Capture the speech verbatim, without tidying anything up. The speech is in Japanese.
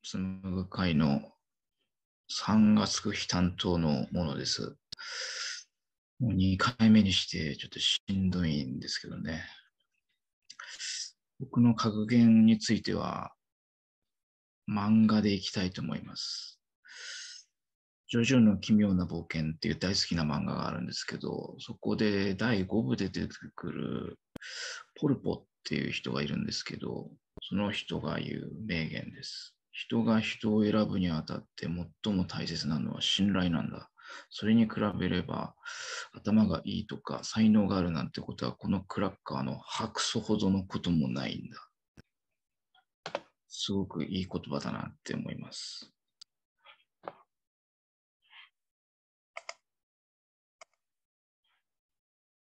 つむぐ会のさんがつく日担当のものです。もうにかいめにしてちょっとしんどいんですけどね。僕の格言については漫画でいきたいと思います。ジョジョの奇妙な冒険っていう大好きな漫画があるんですけど、そこでだいごぶで出てくるポルポっていう人がいるんですけど、その人が言う名言です。人が人を選ぶにあたって最も大切なのは信頼なんだ。それに比べれば頭がいいとか才能があるなんてことはこのクラッカーの白素ほどのこともないんだ。すごくいい言葉だなって思います。